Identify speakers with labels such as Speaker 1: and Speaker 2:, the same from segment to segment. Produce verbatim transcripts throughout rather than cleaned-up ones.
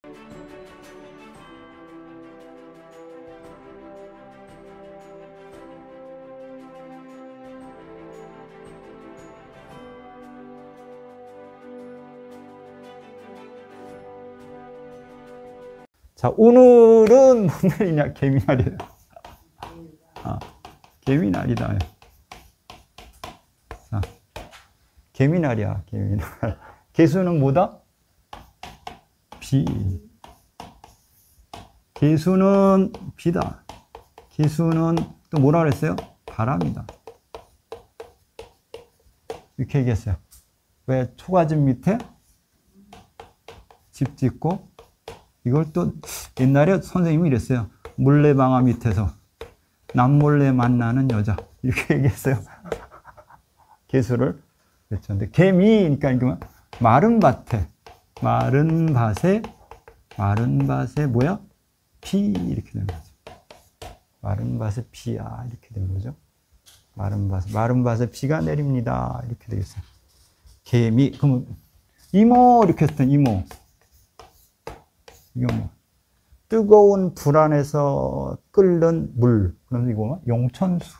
Speaker 1: 자, 오늘은 뭔 날이냐? 개미날이다. 아, 개미날이다. 자, 개미날이야, 개미날. 개수는 뭐다? 비. 개수는 비다. 개수는 또 뭐라 그랬어요? 바람이다. 이렇게 얘기했어요. 왜 초가집 밑에 집 짓고, 이걸 또 옛날에 선생님이 이랬어요. 물레방아 밑에서 남몰래 만나는 여자. 이렇게 얘기했어요. 개수를. 그렇죠. 근데 개미니까 이거 마른 밭에, 마른 밭에, 마른 밭에 뭐야? 비. 이렇게 되는 거죠. 마른 밭에 비야. 이렇게 되는 거죠. 마른 밭에, 마른 밭에 비가 내립니다. 이렇게 되겠어요. 개미. 그러면 이모. 이렇게 했을 때 이모. 이거 뭐 뜨거운 불 안에서 끓는 물. 그럼 이거 뭐 용천수.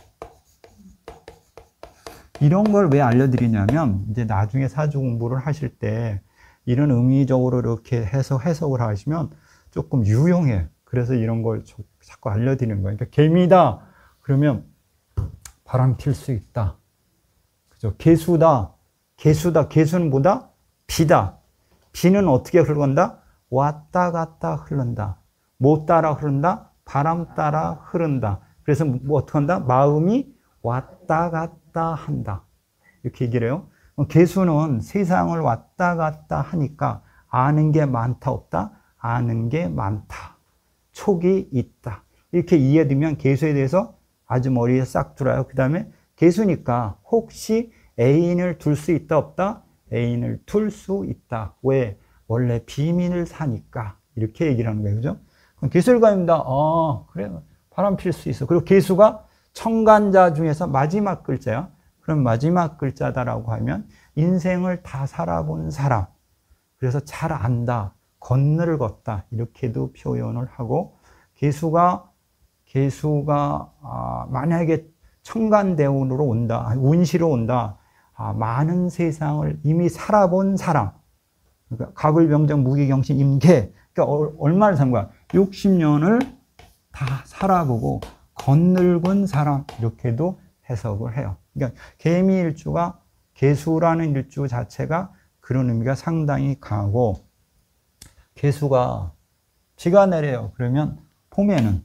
Speaker 1: 이런 걸 왜 알려드리냐면 이제 나중에 사주 공부를 하실 때 이런 의미적으로 이렇게 해서 해석을 하시면 조금 유용해. 그래서 이런 걸 자꾸 알려드리는 거예요. 그러니까 개미다. 그러면 바람 필 수 있다. 그죠? 개수다. 개수다. 개수는 뭐다? 비다. 비는 어떻게 흘러간다? 왔다 갔다 흐른다. 뭐 따라 흐른다? 바람 따라 흐른다. 그래서 뭐 어떻게 한다? 마음이 왔다 갔다 한다. 이렇게 얘기를 해요. 개수는 세상을 왔다 갔다 하니까 아는 게 많다 없다? 아는 게 많다. 촉이 있다. 이렇게 이해되면 개수에 대해서 아주 머리에 싹 들어요. 그 다음에 개수니까 혹시 애인을 둘 수 있다 없다? 애인을 둘 수 있다. 왜? 원래 비민을 사니까 이렇게 얘기를 하는 거예요. 그죠? 그럼 개술가입니다. 아, 그래. 바람 필 수 있어. 그리고 개수가 청간자 중에서 마지막 글자야. 그럼 마지막 글자다라고 하면 인생을 다 살아본 사람. 그래서 잘 안다. 건너를 걷다. 이렇게도 표현을 하고 개수가 개수가 아, 만약에 청간대운으로 온다. 운시로 온다. 아, 많은 세상을 이미 살아본 사람. 그러니까 갑을병정 무기경신 임계. 그러니까 어, 얼마를 산 거야? 육십 년을 다 살아보고 건늙은 사람. 이렇게도 해석을 해요. 그러니까 개미일주가 개수라는 일주 자체가 그런 의미가 상당히 강하고 개수가 비가 내려요. 그러면 봄에는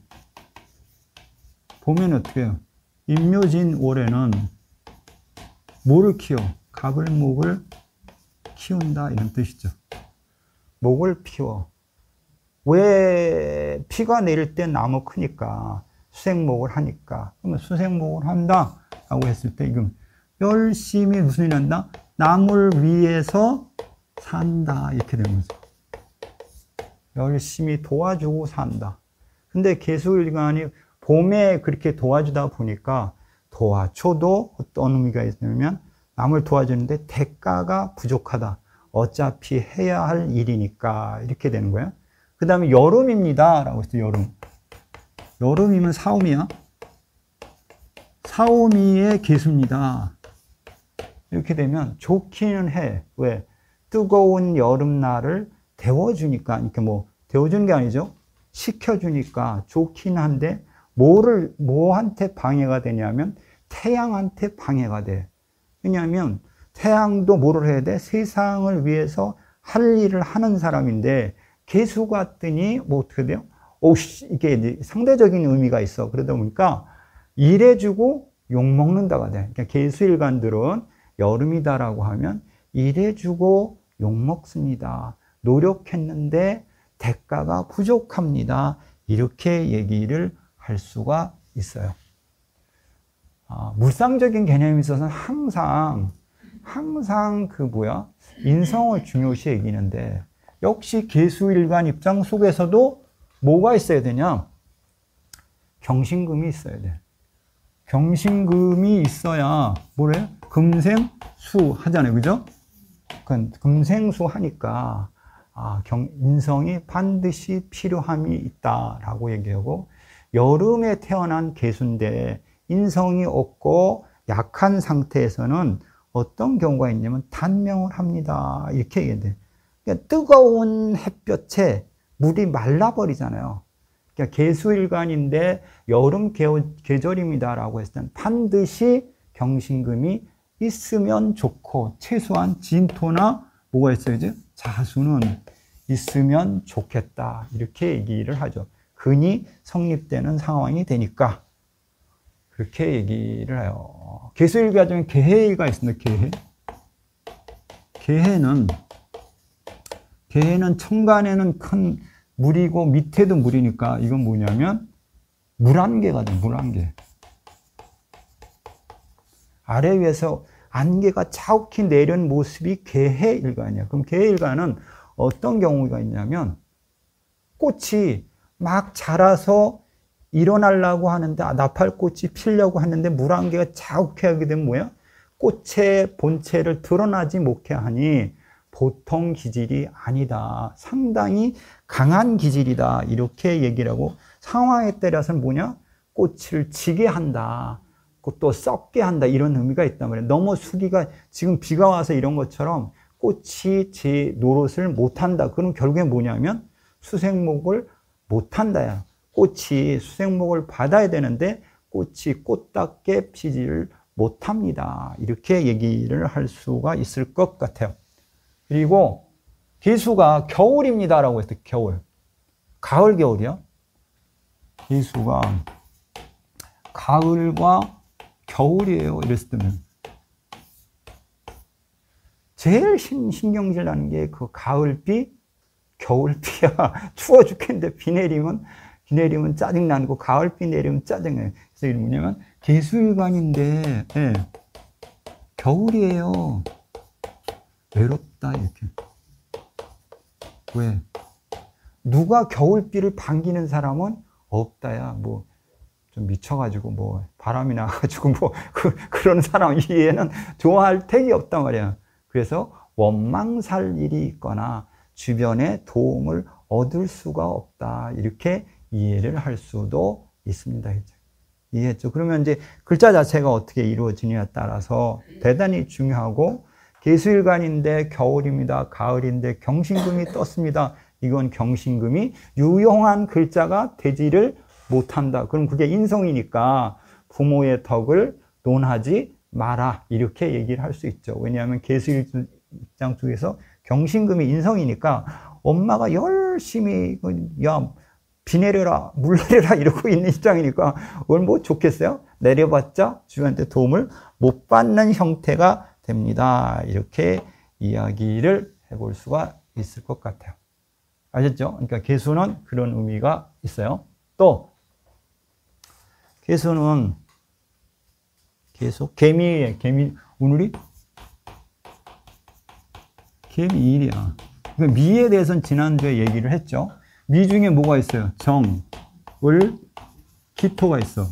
Speaker 1: 봄에는 어떻게 해요? 임묘진 올해는 뭐를 키워? 갑을목을 키운다 이런 뜻이죠. 목을 피워. 왜 비가 내릴 때 나무 크니까 수생목을 하니까. 그러면 수생목을 한다 라고 했을 때 이건 열심히 무슨 일이 한다? 남을 위해서 산다 이렇게 되는 거죠. 열심히 도와주고 산다. 근데 개수일간이 봄에 그렇게 도와주다 보니까 도와줘도 어떤 의미가 있냐면 남을 도와주는데 대가가 부족하다. 어차피 해야 할 일이니까 이렇게 되는 거예요. 그 다음에 여름입니다 라고 했어요. 여름. 여름이면 사오미야. 사오미의 개수입니다. 이렇게 되면 좋기는 해. 왜? 뜨거운 여름날을 데워주니까. 이렇게 뭐 데워주는 게 아니죠. 식혀주니까 좋긴 한데 뭐를 뭐한테 방해가 되냐면 태양한테 방해가 돼. 왜냐하면 태양도 뭐를 해야 돼? 세상을 위해서 할 일을 하는 사람인데 개수 같더니 뭐 어떻게 돼요? 오, 이게 상대적인 의미가 있어. 그러다 보니까 일해주고 욕먹는다가 돼. 그러니까 개수일간들은 여름이다라고 하면 일해주고 욕먹습니다. 노력했는데 대가가 부족합니다. 이렇게 얘기를 할 수가 있어요. 아, 물상적인 개념에 있어서는 항상 항상 그 뭐야 인성을 중요시 여기는데 역시 개수일간 입장 속에서도 뭐가 있어야 되냐? 경신금이 있어야 돼. 경신금이 있어야 뭐래? 금생수 하잖아요, 그죠? 금생수 하니까 아, 경, 인성이 반드시 필요함이 있다라고 얘기하고, 여름에 태어난 개수인데 인성이 없고 약한 상태에서는 어떤 경우가 있냐면 단명을 합니다. 이렇게 얘기해요. 그러니까 뜨거운 햇볕에 물이 말라버리잖아요. 그러니까 개수일간인데 여름 계절입니다라고 했을 땐 반드시 경신금이 있으면 좋고, 최소한 진토나 뭐가 있어야지? 자수는 있으면 좋겠다. 이렇게 얘기를 하죠. 근이 성립되는 상황이 되니까 그렇게 얘기를 해요. 개수일가 중에 개해일가 있습니다. 개해. 개해는 개해는 천간에는 큰 물이고 밑에도 물이니까 이건 뭐냐면 물안개가 돼. 물안개. 아래 위에서 안개가 자욱히 내려온 모습이 개해일간이야. 그럼 개해일간은 어떤 경우가 있냐면 꽃이 막 자라서 일어나려고 하는데, 나팔꽃이 피려고 하는데 물안개가 자욱해 하게 되면 뭐야? 꽃의 본체를 드러나지 못해 하니 보통 기질이 아니다. 상당히 강한 기질이다. 이렇게 얘기를 하고, 상황에 따라서는 뭐냐? 꽃을 지게 한다. 또 썩게 한다. 이런 의미가 있단 말이에요. 너무 수기가, 지금 비가 와서 이런 것처럼 꽃이 제 노릇을 못한다. 그럼 결국에 뭐냐면 수생목을 못한다야. 꽃이 수생목을 받아야 되는데 꽃이 꽃답게 피지를 못합니다. 이렇게 얘기를 할 수가 있을 것 같아요. 그리고 개수가 겨울입니다라고 했어요. 겨울. 가을, 겨울이요. 개수가 가을과 겨울이에요. 이랬을 때는 제일 신경질 나는 게 그 가을비, 겨울비야. 추워 죽겠는데 비 내리면, 비 내리면 짜증나고, 가을비 내리면 짜증나요. 그래서 이게 뭐냐면, 개수일간인데, 예, 겨울이에요. 외롭다, 이렇게. 왜? 누가 겨울비를 반기는 사람은 없다야. 뭐, 좀 미쳐가지고, 뭐, 바람이 나가지고, 뭐, 그, 그런 사람 이해는 좋아할 택이 없단 말이야. 그래서 원망살 일이 있거나, 주변에 도움을 얻을 수가 없다. 이렇게 이해를 할 수도 있습니다. 이해했죠? 그러면 이제 글자 자체가 어떻게 이루어지냐에 따라서 대단히 중요하고, 개수일간인데 겨울입니다. 가을인데 경신금이 떴습니다. 이건 경신금이 유용한 글자가 되지를 못한다. 그럼 그게 인성이니까 부모의 덕을 논하지 마라. 이렇게 얘기를 할 수 있죠. 왜냐하면 개수일 입장 쪽에서 경신금이 인성이니까 엄마가 열심히 야, 비 내려라, 물 내려라 이러고 있는 입장이니까 그걸 뭐 좋겠어요? 내려봤자 주변한테 도움을 못 받는 형태가 됩니다. 이렇게 이야기를 해볼 수가 있을 것 같아요. 아셨죠? 그러니까 개수는 그런 의미가 있어요. 또 개수는 계속 개미에 개미 오늘이 개미일이야. 그러니까 미에 대해서는 지난주에 얘기를 했죠. 미 중에 뭐가 있어요? 정, 을, 기토가 있어.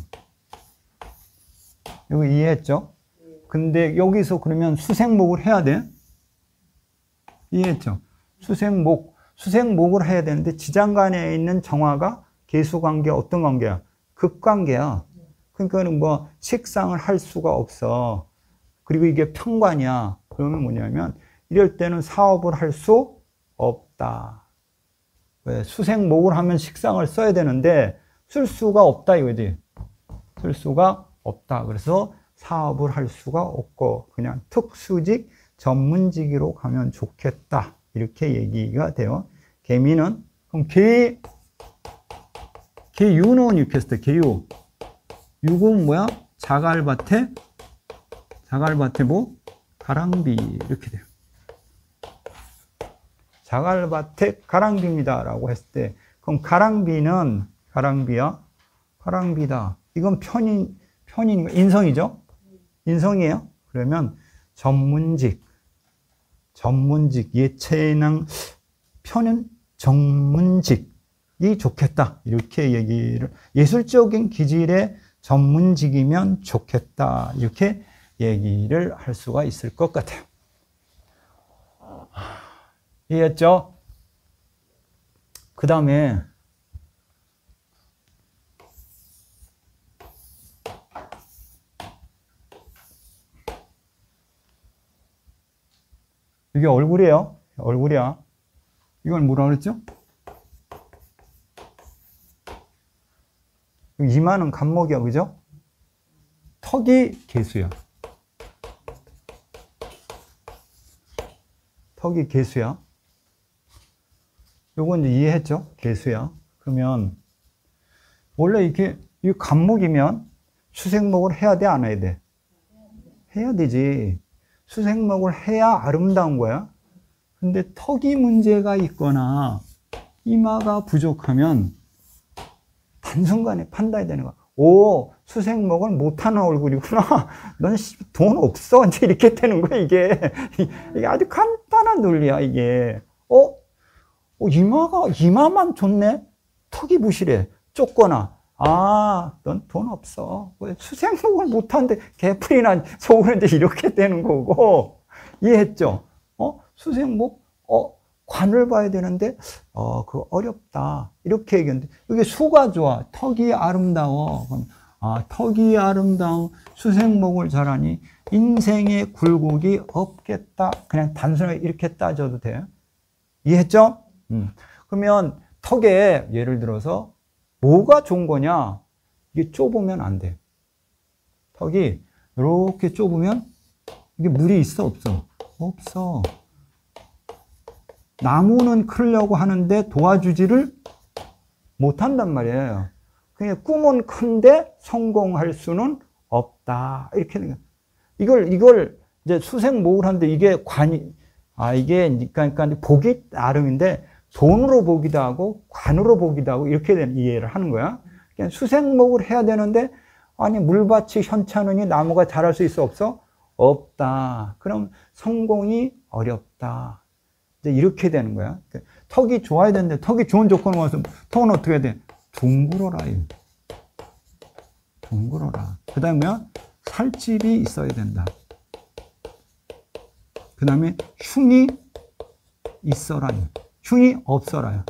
Speaker 1: 이거 이해했죠? 근데 여기서 그러면 수생목을 해야 돼? 이해했죠? 수생목, 수생목을 해야 되는데 지장간에 있는 정화가 개수관계 어떤 관계야? 극관계야. 그러니까는 뭐 식상을 할 수가 없어. 그리고 이게 편관이야. 그러면 뭐냐면 이럴 때는 사업을 할 수 없다. 왜? 수생목을 하면 식상을 써야 되는데 쓸 수가 없다 이거지. 쓸 수가 없다. 그래서 사업을 할 수가 없고 그냥 특수직 전문직으로 가면 좋겠다. 이렇게 얘기가 돼요. 개미는 그럼 개 개유는 이렇게 했을 때 개유. 유는 뭐야? 자갈밭에 자갈밭에 뭐? 가랑비 이렇게 돼요. 자갈밭에 가랑비입니다 라고 했을 때 그럼 가랑비는 가랑비야? 가랑비다. 이건 편인, 편인, 인성이죠? 인성이에요. 그러면 전문직 전문직 예체능 편은 전문직이 좋겠다. 이렇게 얘기를 예술적인 기질의 전문직이면 좋겠다. 이렇게 얘기를 할 수가 있을 것 같아요. 이해했죠? 그 다음에 이게 얼굴이에요. 얼굴이야. 이걸 뭐라 그랬죠? 이마는 간목이야, 그죠? 턱이 개수야. 턱이 개수야. 요건 이제 이해했죠? 개수야. 그러면 원래 이게 이 간목이면 수생목을 해야 돼, 안 해야 돼? 해야 되지. 수생목을 해야 아름다운 거야. 근데 턱이 문제가 있거나 이마가 부족하면 단순간에 판단이 되는 거야. 오, 수생목을 못하는 얼굴이구나. 넌 돈 없어. 이제 이렇게 되는 거야, 이게. 이게 아주 간단한 논리야, 이게. 어? 어, 이마가, 이마만 좋네? 턱이 부실해. 좁거나. 아, 넌 돈 없어. 수생목을 못하는데 개풀이나 속으로 이제 이렇게 되는 거고. 이해했죠? 어? 수생목, 어, 관을 봐야 되는데, 어, 그거 어렵다. 이렇게 얘기했는데, 이게 수가 좋아. 턱이 아름다워. 그럼, 아, 턱이 아름다운 수생목을 잘하니 인생에 굴곡이 없겠다. 그냥 단순하게 이렇게 따져도 돼. 이해했죠? 음. 그러면 턱에 예를 들어서 뭐가 좋은 거냐? 이게 좁으면 안 돼. 턱이 이렇게 좁으면 이게 물이 있어, 없어? 없어. 나무는 크려고 하는데 도와주지를 못한단 말이에요. 그냥 꿈은 큰데 성공할 수는 없다. 이렇게 되는 거예요. 이걸, 이걸 이제 수생목을 하는데 이게 관이, 아, 이게, 그러니까 보기 나름인데 돈으로 보기도 하고 관으로 보기도 하고 이렇게 되는 이해를 하는 거야. 그냥 수생목을 해야 되는데 아니, 물밭이 현찮으니 나무가 자랄 수 있어, 없어? 없다. 그럼 성공이 어렵다. 이제 이렇게 되는 거야. 턱이 좋아야 되는데, 턱이 좋은 조건을 와서, 턱은 어떻게 해야 돼? 둥그러라. 둥그러라. 그 다음에 살집이 있어야 된다. 그 다음에 흉이 있어라. 흉이 없어라.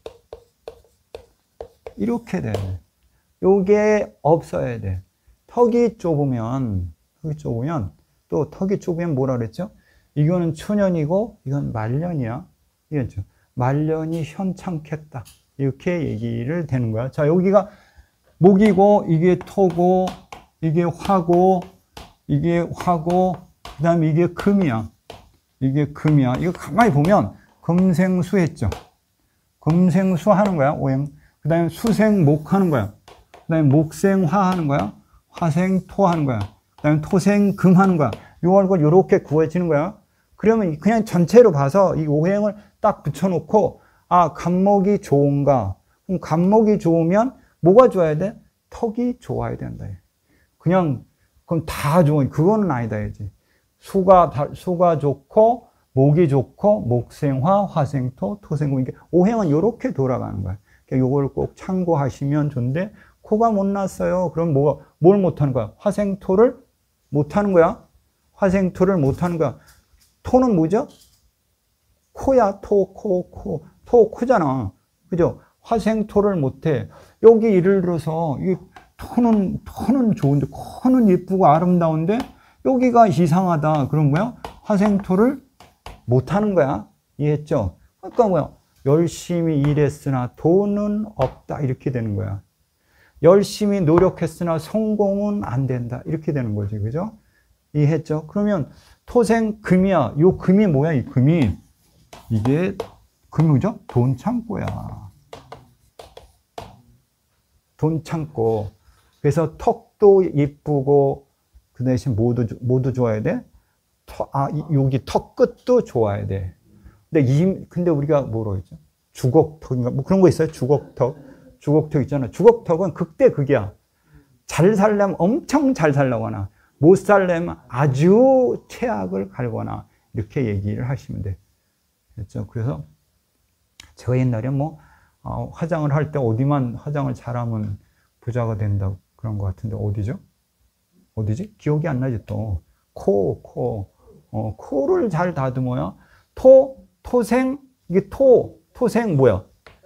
Speaker 1: 이렇게 돼. 요게 없어야 돼. 턱이 좁으면, 턱이 좁으면, 또 턱이 좁으면 뭐라 그랬죠? 이거는 초년이고 이건 말년이야. 이거죠. 말년이 현창겠다. 이렇게 얘기를 되는 거야. 자, 여기가 목이고 이게 토고 이게 화고 이게 화고 그다음에 이게 금이야. 이게 금이야. 이거 가만히 보면 금생수 했죠. 금생수 하는 거야. 오행. 그다음에 수생목 하는 거야. 그다음에 목생화 하는 거야. 화생토 하는 거야. 그다음에 토생금 하는 거야. 요 얼굴 요렇게 구해지는 거야. 그러면 그냥 전체로 봐서 이 오행을 딱 붙여놓고, 아, 간목이 좋은가? 그럼 간목이 좋으면 뭐가 좋아야 돼? 턱이 좋아야 된다. 그냥, 그럼 다 좋은, 그거는 아니다. 이제. 수가, 수가 좋고, 목이 좋고, 목생화, 화생토, 토생금. 이게 오행은 요렇게 돌아가는 거야. 그러니까 요걸 꼭 참고하시면 좋은데, 코가 못 났어요. 그럼 뭐, 뭘 못하는 거야? 화생토를 못하는 거야? 화생토를 못하는 거야. 토는 뭐죠? 코야, 토, 코, 코. 토, 코잖아. 그죠? 화생토를 못해. 여기 예를 들어서, 이 토는, 토는 좋은데, 코는 예쁘고 아름다운데, 여기가 이상하다. 그럼 뭐야? 화생토를 못하는 거야. 이해했죠? 그러니까 뭐야? 열심히 일했으나 돈은 없다. 이렇게 되는 거야. 열심히 노력했으나 성공은 안 된다. 이렇게 되는 거지. 그죠? 이해했죠? 그러면 토생 금이야. 요 금이 뭐야? 이 금이. 이게 금이죠? 돈 창고야. 돈 창고. 그래서 턱도 예쁘고 그 대신 뭐도, 뭐도 좋아야 돼? 턱, 아, 여기 턱 끝도 좋아야 돼. 근데 이, 근데 우리가 뭐로 했죠? 주걱턱인가? 뭐 그런 거 있어요? 주걱턱. 주걱턱 있잖아. 주걱턱은 극대 극이야. 잘 살려면 엄청 잘 살려거나, 못 살려면 아주 최악을 갈거나, 이렇게 얘기를 하시면 돼. 그렇죠? 그래서 제가 옛날에 뭐, 어, 화장을 할 때 어디만 화장을 잘하면 부자가 된다고 그런 것 같은데, 어디죠? 어디지? 기억이 안 나지 또. 코, 코. 어, 코를 잘 다듬어야 토, 토생, 이게 토, 토생 뭐야?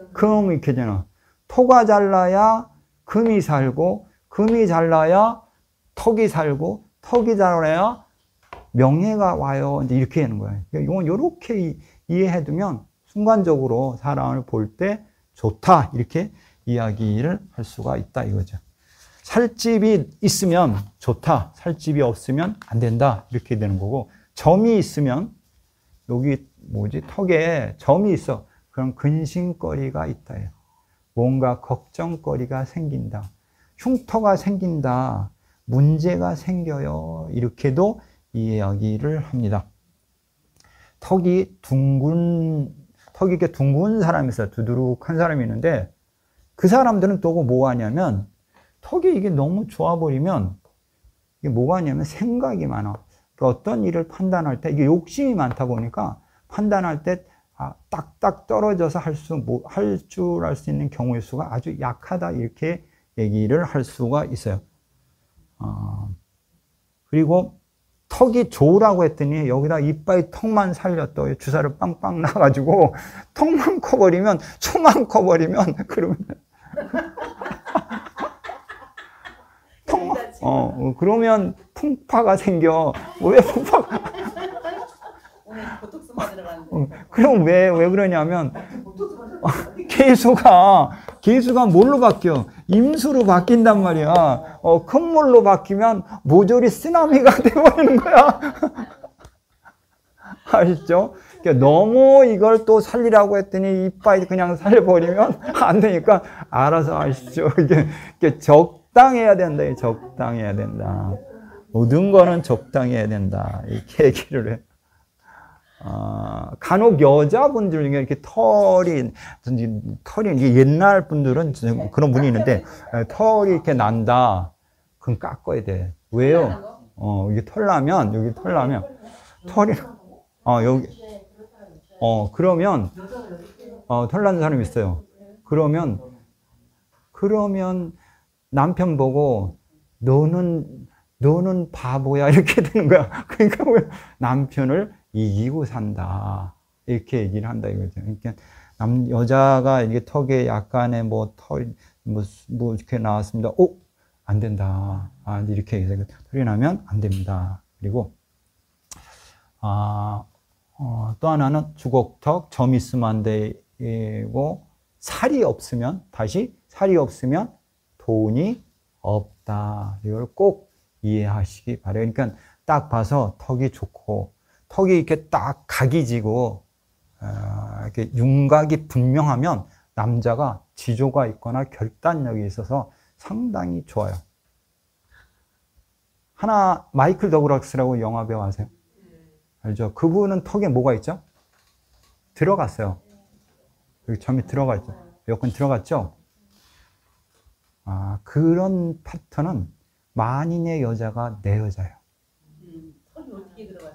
Speaker 1: 금 이렇게 되나. 토가 잘 나야 금이 살고, 금이 잘 나야 턱이 살고, 턱이 잘 나야 명예가 와요. 이제 이렇게 되는 거예요. 이건 이렇게 이해해두면 순간적으로 사람을 볼 때 좋다. 이렇게 이야기를 할 수가 있다 이거죠. 살집이 있으면 좋다. 살집이 없으면 안 된다. 이렇게 되는 거고, 점이 있으면 여기 뭐지? 턱에 점이 있어. 그럼 근심거리가 있다. 뭔가 걱정거리가 생긴다. 흉터가 생긴다. 문제가 생겨요. 이렇게도 이야기를 합니다. 턱이 둥근, 턱이 이렇게 둥근 사람이 있어요. 두두룩한 사람이 있는데, 그 사람들은 또 뭐 하냐면, 턱이 이게 너무 좋아버리면, 이게 뭐가 하냐면 생각이 많아. 그러니까 어떤 일을 판단할 때, 이게 욕심이 많다 보니까, 판단할 때, 아, 딱딱 떨어져서 할 수, 뭐, 할 줄 알 수 있는 경우의 수가 아주 약하다. 이렇게 얘기를 할 수가 있어요. 어, 그리고 턱이 좋으라고 했더니 여기다 이빨 턱만 살렸더. 주사를 빵빵 놔가지고 턱만 커버리면, 초만 커버리면, 그러면. 턱만, 어, 그러면 풍파가 생겨. 왜 풍파가.
Speaker 2: 오늘 보톡스 맞으러 가는데.
Speaker 1: 어, 그럼 왜, 왜 그러냐면, 어, 개수가, 개수가 뭘로 바뀌어? 임수로 바뀐단 말이야. 어, 콧물로 바뀌면 모조리 쓰나미가 돼버리는 거야. 아시죠? 그러니까 너무 이걸 또 살리라고 했더니 이빨이 그냥 살려버리면 안 되니까 알아서 아시죠? 이게, 이게 적당해야 된다. 적당해야 된다. 모든 거는 적당해야 된다. 이렇게 얘기를 해. 어, 간혹 여자분들 중에 이렇게 털이, 털이, 이게 옛날 분들은 그런 분이 있는데, 털이 이렇게 난다. 그럼 깎아야 돼. 왜요? 어, 이게 털 나면, 여기 털 나면, 털이, 어, 여기, 어, 그러면, 어, 털 나는 사람이 있어요. 그러면, 그러면 남편 보고, 너는, 너는 바보야. 이렇게 되는 거야. 그러니까 남편을 이기고 산다. 이렇게 얘기를 한다 이거죠. 그러니까 남, 여자가 이게 턱에 약간의 뭐 털, 뭐, 뭐 이렇게 나왔습니다. 오! 안 된다. 아, 이렇게 해서 털이 나면 안 됩니다. 그리고, 아, 어, 또 하나는 주걱턱, 점 있으면 안 되고, 살이 없으면, 다시 살이 없으면 돈이 없다. 이걸 꼭 이해하시기 바래요. 그러니까 딱 봐서 턱이 좋고, 턱이 이렇게 딱 각이 지고, 어, 이렇게 윤곽이 분명하면 남자가 지조가 있거나 결단력이 있어서 상당히 좋아요. 하나, 마이클 더글라스라고 영화 배우 아세요? 알죠? 그분은 턱에 뭐가 있죠? 들어갔어요. 여기 점이 들어가 있죠. 여권 들어갔죠? 아, 그런 패턴은 만인의 여자가 내 여자예요.
Speaker 2: 음, 턱이 어떻게 들어갔어요?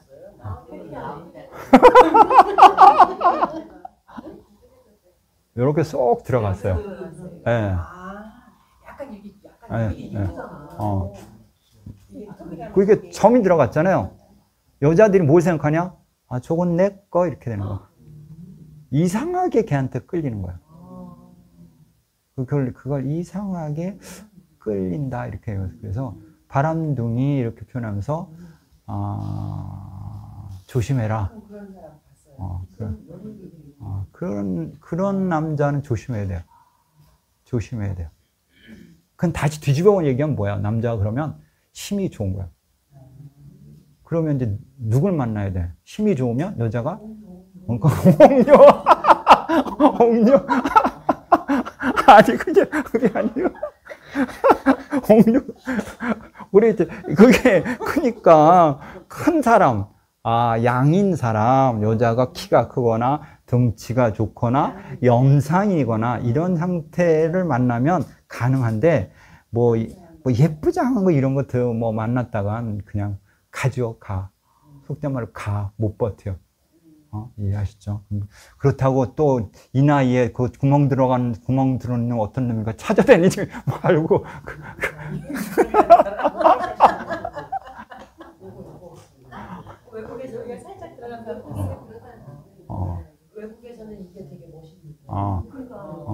Speaker 1: 이렇게 쏙 들어갔어요. 예. 네.
Speaker 2: 아, 약간 여기, 약간
Speaker 1: 네,
Speaker 2: 여기
Speaker 1: 네.
Speaker 2: 이쁘잖아.
Speaker 1: 어. 그게 점이 들어갔잖아요. 여자들이 뭘 생각하냐? 아, 저건 내 거 이렇게 되는 거. 이상하게 걔한테 끌리는 거야. 그걸 그걸 이상하게 끌린다 이렇게 해요. 그래서 바람둥이 이렇게 표현하면서 아, 조심해라. 어, 그런, 어, 그런 그런 남자는 조심해야 돼요. 조심해야 돼요. 그건 다시 뒤집어 얘기하면 뭐야? 남자가 그러면 힘이 좋은 거야. 그러면 이제 누굴 만나야 돼? 힘이 좋으면 여자가 홍녀, 홍녀. 아니 그게 그게 아니요. 홍녀. 우리 이제 그게 그러니까 큰 사람, 아 양인 사람, 여자가 키가 크거나 덩치가 좋거나 영상이거나 이런 상태를 만나면 가능한데 뭐, 뭐 예쁘장한 거 이런 것들 뭐 만났다간 그냥 가죠, 가. 속된 말로 가, 못 버텨. 어? 이해하시죠? 그렇다고 또 이 나이에 그 구멍 들어간, 구멍 들어있는 어떤 놈인가 찾아다니지 말고.
Speaker 3: 외국에서 우리가 살짝 들어간다고 어. 외국에서는 이게 되게 멋있는
Speaker 1: 어.
Speaker 3: 그러니까
Speaker 1: 어.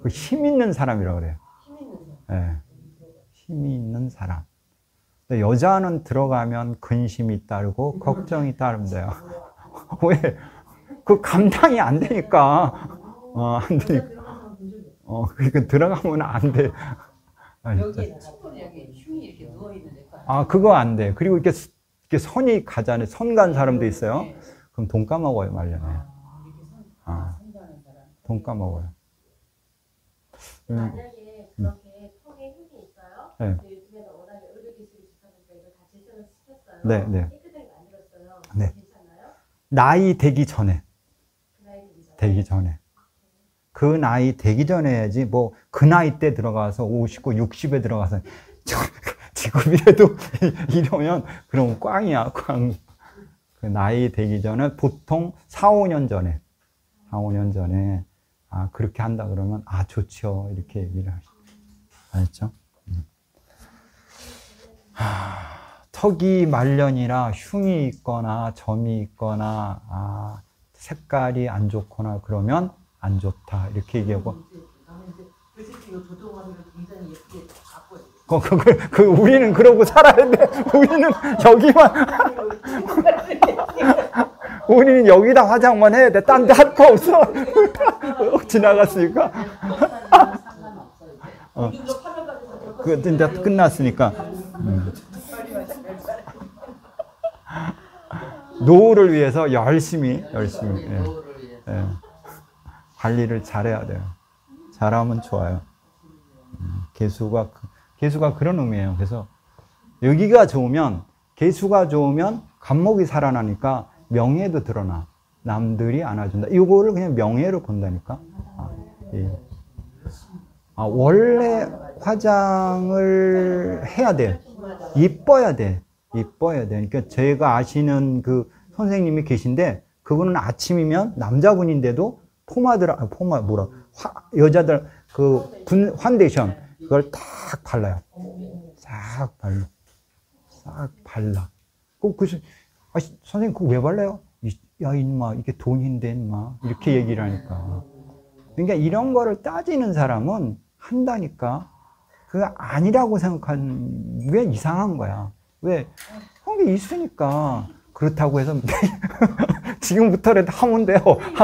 Speaker 1: 그 힘 있는 사람이라고 그래요.
Speaker 2: 힘 있는 사람.
Speaker 1: 예. 힘이 있는 사람. 근데 여자는 들어가면 근심이 따르고 걱정이 따른대요. 왜? 그 감당이 안 되니까. 어, 안 되니까. 어, 그러니까 들어가면 안 돼. 아,
Speaker 2: 여기에 친구는 여기 흉이 이렇게 누워 있는데.
Speaker 1: 아, 그거 안 돼. 그리고 이렇게, 이렇게 선이 가잖아요. 선 간 사람도 있어요.
Speaker 2: 네.
Speaker 1: 그럼 돈 까먹어요, 말년에.
Speaker 2: 아, 이렇게 선,
Speaker 1: 아.
Speaker 2: 선가하는 사람.
Speaker 1: 돈 까먹어요. 음,
Speaker 3: 만약에 그렇게 턱에 힘이 있어요.
Speaker 1: 네.
Speaker 3: 근데 요즘에는 워낙에 의료 기술이 좋다니까 이걸 다 재생을 시켰어요.
Speaker 1: 네, 네.
Speaker 3: 깨끗하게 만들었어요.
Speaker 1: 네.
Speaker 3: 괜찮아요?
Speaker 1: 나이 되기 전에.
Speaker 3: 그 나이 되기 전에.
Speaker 1: 되기 전에. 그 나이 되기 전에 해야지, 뭐, 그 나이 때 들어가서 오십고, 육십에 들어가서, 지금이라도 이러면, 그럼 꽝이야, 꽝. 그 나이 되기 전에, 보통 사, 오 년 전에, 사, 오 년 전에, 아, 그렇게 한다 그러면, 아, 좋죠. 이렇게 얘기를 하시죠. 알았죠? 음. 하, 턱이 말년이라 흉이 있거나, 점이 있거나, 아, 색깔이 안 좋거나, 그러면, 안 좋다. 이렇게 얘기하고.
Speaker 2: 그 새끼가 도동하면 굉장히 예쁘게 갖고
Speaker 1: 그, 그, 그, 그, 우리는 그러고 살아야 돼. 우리는 여기만, 우리는 여기다 화장만 해야 돼. 딴 데 할 거 없어. 지나갔으니까. 어. 그, 이제 끝났으니까. 음. 노후를 위해서 열심히, 열심히. 예. 예. 관리를 잘해야 돼요. 잘하면 좋아요. 음, 개수가, 개수가 그런 의미예요. 그래서 여기가 좋으면, 개수가 좋으면 간목이 살아나니까 명예도 드러나. 남들이 안아준다. 이거를 그냥 명예로 본다니까. 아, 예. 아, 원래 화장을 해야 돼. 이뻐야 돼. 이뻐야 돼. 그러니까 제가 아시는 그 선생님이 계신데, 그분은 아침이면 남자분인데도 포마드라, 아, 포마, 뭐라, 화, 여자들, 그, 분, 환데이션, 그걸 딱 발라요. 싹 발라. 싹 발라. 그, 그, 아, 선생님, 그거 왜 발라요? 이, 야, 인마, 이게 돈인데, 인마. 이렇게 얘기를 하니까. 그러니까 이런 거를 따지는 사람은 한다니까. 그거 아니라고 생각하는 게 이상한 거야. 왜? 그런 게 있으니까. 그렇다고 해서, 지금부터라도 하면 돼요.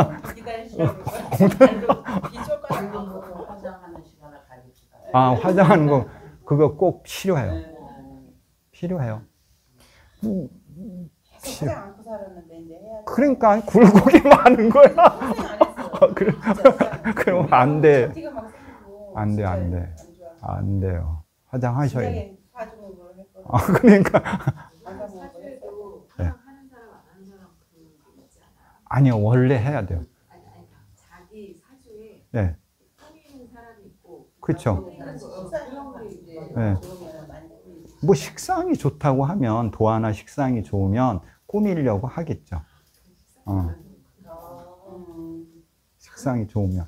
Speaker 1: 아, 화장하는 거, 그거 꼭 필요해요. 필요해요. 음,
Speaker 2: 화장 안고 살았는데 이제 해야 돼.
Speaker 1: 그러니까 굴곡이 많은 거야.
Speaker 2: 고생 안 했어.
Speaker 1: 그래, 그럼 안 돼.
Speaker 2: 티가 막 생기고.
Speaker 1: 안 돼, 안
Speaker 2: 진짜
Speaker 1: 돼.
Speaker 2: 좋아.
Speaker 1: 안 돼요. 화장하셔야 돼.
Speaker 2: 진작에 가지고 뭘 했거든.
Speaker 1: 아, 그러니까.
Speaker 3: 사주에도
Speaker 1: 네.
Speaker 3: 화장하는 사람 안 하는 사람 그런 게 있지 않아요?
Speaker 1: 아니요, 원래 해야 돼요.
Speaker 3: 아니, 아니, 자기 사주에
Speaker 1: 네.
Speaker 3: 턱이 있는 사람이 있고
Speaker 1: 그렇죠.
Speaker 2: 식사하는 게 이제
Speaker 1: 네.
Speaker 2: 좋으면 많이 꾸미지.
Speaker 1: 뭐 식상이 좋다고 하면, 도화나 식상이 좋으면 꾸미려고 하겠죠. 어,
Speaker 2: 음.
Speaker 1: 식상이 좋으면.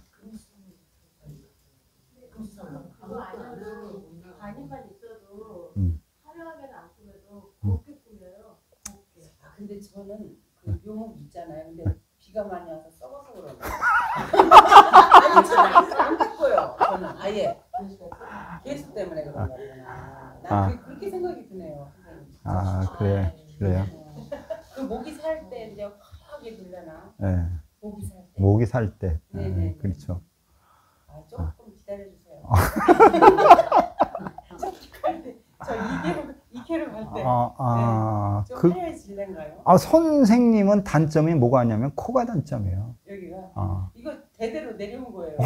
Speaker 3: 그거 아니면 관이만 있어도
Speaker 1: 음.
Speaker 3: 화려하게는 안 꾸며도 곱게 꾸며요. 곱게.
Speaker 2: 아, 근데 저는 그 묘목 있잖아요. 근데 비가 많이 와서 썩어서 그런가. 아니, 저는 안 닦고요. 저는 아예. 개수 때문에 그런가 보구나. 난
Speaker 1: 아.
Speaker 2: 그게 그렇게 생각이 드네요. 선생님.
Speaker 1: 아, 그래, 그래요.
Speaker 2: 어. 그 목이 살 때 이제 화하게 들려나?
Speaker 1: 네.
Speaker 2: 목이 살 때.
Speaker 1: 목이 살 때. 네,
Speaker 2: 네네.
Speaker 1: 그렇죠.
Speaker 2: 아, 조금 기다려주세요. 저 갈 때, 저 이 개로, 이 개로 갈 때.
Speaker 1: 아, 아,
Speaker 2: 좀
Speaker 1: 그,
Speaker 2: 하얘질래인가요?
Speaker 1: 아, 선생님은 단점이 뭐가 있냐면 코가 단점이에요.
Speaker 2: 여기가.
Speaker 1: 아.
Speaker 2: 이거 대대로 내려온 거예요.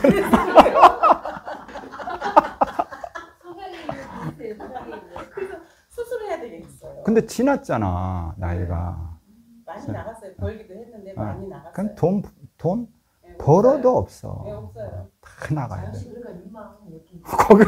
Speaker 3: 성향이 있는 비슷해요. 성향이 있는.
Speaker 2: 그래서 수술해야 되겠어요.
Speaker 1: 근데 지났잖아, 나이가.
Speaker 2: 많이 나갔어요. 벌기도 했는데
Speaker 1: 아,
Speaker 2: 많이 나갔어요.
Speaker 1: 그럼 돈, 돈
Speaker 2: 네,
Speaker 1: 벌어도
Speaker 2: 없어요.
Speaker 1: 없어.
Speaker 2: 네, 없어요.
Speaker 1: 다 나가야 돼.
Speaker 3: 그러니까 민망 이렇게.
Speaker 1: 거기,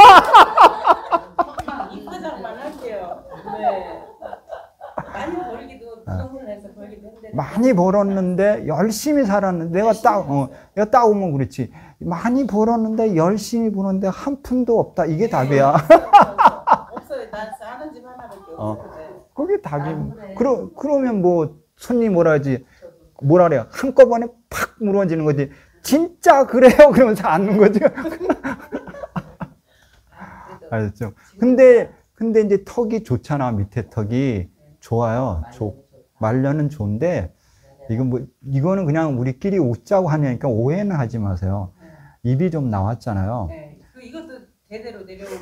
Speaker 2: 이 화장만 할게요. 네. 많이 벌기도 부동산을 해서 벌기도 했는데
Speaker 1: 많이 벌었는데, 열심히 살았는데, 내가 딱, 어, 내가 딱 오면 그렇지. 많이 벌었는데, 열심히 버는데, 한 푼도 없다. 이게 답이야.
Speaker 2: 없어요. 난 사는 집 하나밖에
Speaker 1: 어.
Speaker 2: 없어요. 네.
Speaker 1: 그게 답이,
Speaker 3: 아, 그래.
Speaker 1: 그러, 그러면 뭐, 손님 뭐라 하지, 뭐라 그래요. 한꺼번에 팍 무너지는 거지. 진짜 그래요? 그러면서 앉는 거지. 알았죠? 근데, 근데 이제 턱이 좋잖아. 밑에 턱이. 좋아요. 좋, 말려는 좋은데, 이건 뭐, 이거는 그냥 우리끼리 웃자고 하니까 오해는 하지 마세요. 입이 좀 나왔잖아요.
Speaker 2: 네. 그 이것도 대대로 내려오는.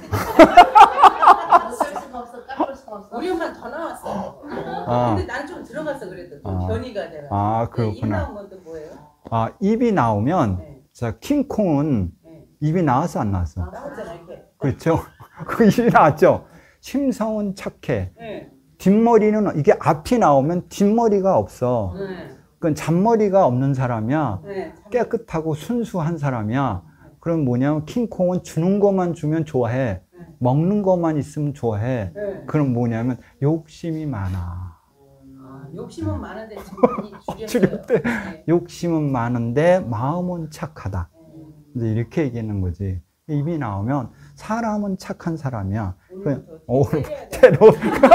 Speaker 3: 어쩔 수가 없어. 깎을 수가 없어.
Speaker 2: 우리 엄마는 더 나왔어.
Speaker 1: 아.
Speaker 2: 근데 난 좀 들어갔어 그래도 좀
Speaker 1: 아.
Speaker 2: 변이가 돼가.
Speaker 1: 아,
Speaker 2: 입
Speaker 1: 그렇구나.
Speaker 2: 나온 건 또 뭐예요?
Speaker 1: 아, 입이 나오면,
Speaker 2: 네.
Speaker 1: 자, 킹콩은
Speaker 2: 네.
Speaker 1: 입이 나왔어, 안 나왔어?
Speaker 2: 나왔잖아 이렇게.
Speaker 1: 그렇죠? 그 입이 나왔죠? 심성은 착해.
Speaker 2: 네.
Speaker 1: 뒷머리는, 이게 앞이 나오면 뒷머리가 없어.
Speaker 2: 네.
Speaker 1: 그건 잔머리가 없는 사람이야.
Speaker 2: 네. 참-
Speaker 1: 깨끗하고 순수한 사람이야. 그럼 뭐냐면, 킹콩은 주는 것만 주면 좋아해.
Speaker 2: 네.
Speaker 1: 먹는 것만 있으면 좋아해.
Speaker 2: 네.
Speaker 1: 그럼 뭐냐면, 욕심이 많아.
Speaker 2: 아, 욕심은 많은데 지금 많이 줄였어요.
Speaker 1: 줄였대.
Speaker 2: 네.
Speaker 1: 욕심은 많은데, 마음은 착하다.
Speaker 2: 음.
Speaker 1: 이제 이렇게 얘기하는 거지. 입이 나오면, 사람은 착한 사람이야. 그,
Speaker 2: 오늘부터
Speaker 1: 오,
Speaker 2: 때려야 돼.
Speaker 1: 때로.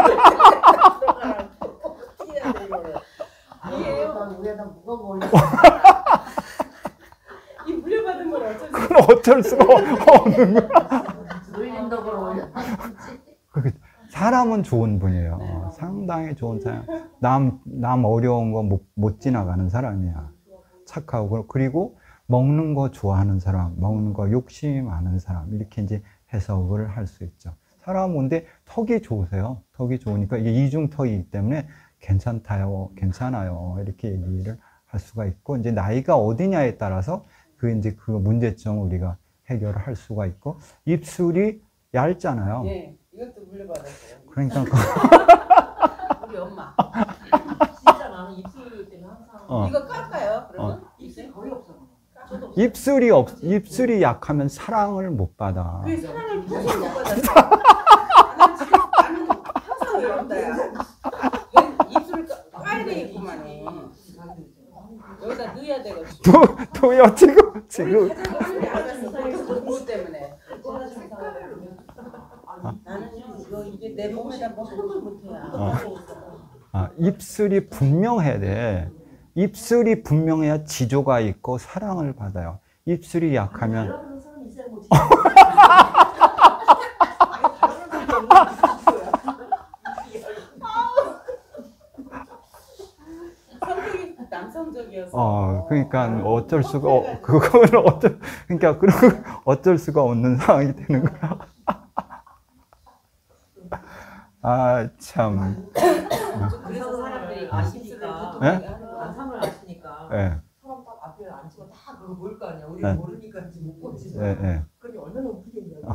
Speaker 2: 때려야 돼, 이거를. 이게요.
Speaker 3: 난 위에다 무거워 올려.
Speaker 2: 이 물려받은 걸 어쩔 수 없어.
Speaker 1: 그건 어쩔 수가 없는 거야.
Speaker 3: 놀린다고 올려.
Speaker 1: 사람은 좋은 분이에요.
Speaker 2: 네.
Speaker 1: 상당히 좋은 사람. 남, 남 어려운 거 못, 못 지나가는 사람이야. 착하고. 그리고 먹는 거 좋아하는 사람, 먹는 거 욕심이 많은 사람. 이렇게 이제 해석을 할 수 있죠. 사람은 근데 턱이 좋으세요. 턱이 좋으니까 이게 이중턱이기 때문에 괜찮다요, 괜찮아요. 이렇게 얘기를 할 수가 있고, 이제 나이가 어디냐에 따라서 그 이제 그 문제점을 우리가 해결을 할 수가 있고, 입술이 얇잖아요.
Speaker 2: 예, 이것도 물려받았어요.
Speaker 1: 그러니까 그
Speaker 2: 우리 엄마.
Speaker 3: 진짜 나는 입술 때문에 항상
Speaker 1: 어.
Speaker 2: 이거 깎아요? 그러면?
Speaker 3: 입술 거의 없어. 저도
Speaker 1: 입술이 없, 입술이 약하면 사랑을 못 받아.
Speaker 2: 그 사랑을 평생 못 받았어. 난 지금 나는 항상 이런다. 야. 입술을 까- 까야 되겠구만. 여기다 넣어야 되거든.
Speaker 1: 또, 또요, 지금, 지금.
Speaker 2: 그것 때문에. 나는 이거 이게 내 몸에다 뭐 하는 걸 못해요.
Speaker 1: 어. 아, 입술이 분명해야 돼. 입술이 분명해야 지조가 있고 사랑을 받아요. 입술이 약하면
Speaker 3: 그런 사람이 있어야 뭐지.
Speaker 2: 성격이 남성적이어서.
Speaker 1: 어, 그러니까 어쩔 수가 어, 그거는 어쩔 그러니까 그런 어쩔 수가 없는 상황이 되는 거야. 아, 참.
Speaker 2: 그래서 사람들이
Speaker 3: 아시니까.
Speaker 2: 입술을
Speaker 1: 네?
Speaker 3: 안상을 아시니까.
Speaker 1: 예.
Speaker 3: 사람 딱 앞에 앉히면 다 그거 뭘 거 아니야. 우리
Speaker 1: 네.
Speaker 3: 모르니까 이제 못 보지.
Speaker 1: 예, 예.
Speaker 3: 그러니 얼마나 웃기겠냐고.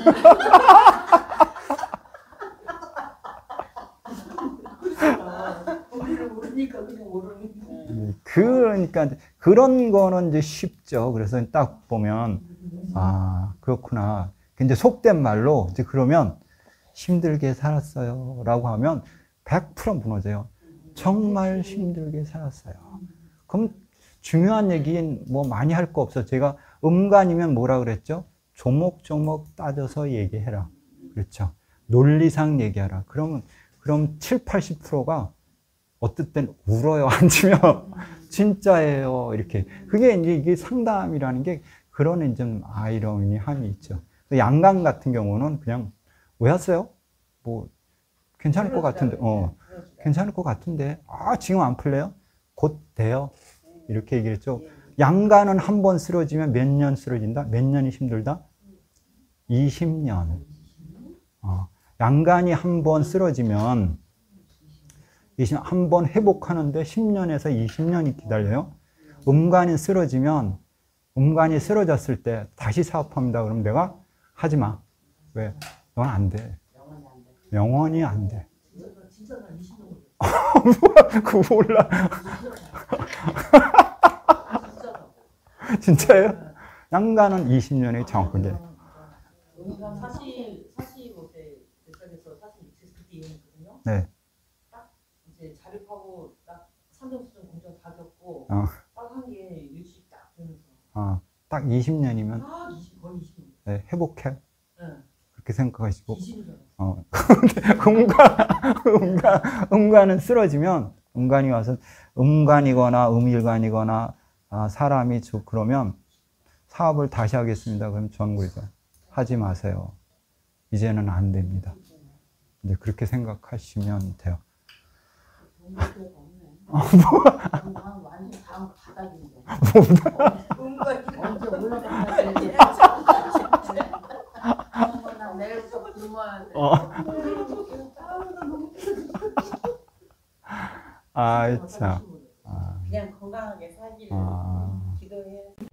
Speaker 3: 그렇잖아. 우리를 모르니까 그냥 모르는.
Speaker 1: 그러니까 그런 거는 이제 쉽죠. 그래서 딱 보면 아, 그렇구나. 이제 속된 말로 이제 그러면 힘들게 살았어요라고 하면 백 퍼센트 무너져요. 정말 힘들게 살았어요. 그럼 중요한 얘기는 뭐 많이 할 거 없어. 제가 음간이면 뭐라 그랬죠? 조목조목 따져서 얘기해라. 그렇죠. 논리상 얘기하라. 그러면 그럼 칠, 팔십 퍼센트가 어떨 땐 울어요. 앉으면 진짜예요. 이렇게. 그게 이제 이게 상담이라는 게 그런 이제 아이러니함이 있죠. 양강 같은 경우는 그냥 왜 왔어요? 뭐 괜찮을 것 같은데, 어, 괜찮을 것 같은데, 아 지금 안 풀려요? 곧 돼요. 이렇게 얘기했죠. 양간은 한 번 쓰러지면 몇 년 쓰러진다? 몇 년이 힘들다? 이십 년. 어, 양간이 한 번 쓰러지면 한 번 회복하는데 십 년에서 이십 년이 기다려요. 음간이 쓰러지면 음간이 쓰러졌을 때 다시 사업합니다. 그럼 내가 하지 마. 왜? 넌 안 돼. 영원히 안 돼.
Speaker 3: 진짜 난 이십 년
Speaker 1: 그거 몰라.
Speaker 3: 진짜다.
Speaker 1: 진짜예요? 양간은 이십 년이 정확하게.
Speaker 3: 사실 사십오 세 대학에서 사십육 세 그때 이혼했거든요.
Speaker 1: 네.
Speaker 3: 딱 이제 자립하고 딱 삼성수준 공정 다 겪고
Speaker 1: 어.
Speaker 3: 딱 한 게 유식 딱 되면서
Speaker 1: 어, 딱 이십 년이면
Speaker 3: 딱 이십 거의 이십 년.
Speaker 1: 네, 회복해.
Speaker 3: 네.
Speaker 1: 그렇게 생각하시고.
Speaker 3: 이십 년.
Speaker 1: 어. 근데 음간, 음간, 음간은 쓰러지면 음간이 와서 음간이거나 음일간이거나 아, 사람이 저 그러면 사업을 다시 하겠습니다. 그럼 저는 그러죠. 하지 마세요. 이제는 안 됩니다. 이제 그렇게 생각하시면 돼요.
Speaker 3: 동물교가 없네. 난 완전 다음 바닥인데. 언제 올라가야 난 내일부터 굶어야 돼.
Speaker 1: 어. 아이 참. 아,
Speaker 2: 그냥 건강하게 살기를
Speaker 1: 아.
Speaker 2: 기도해.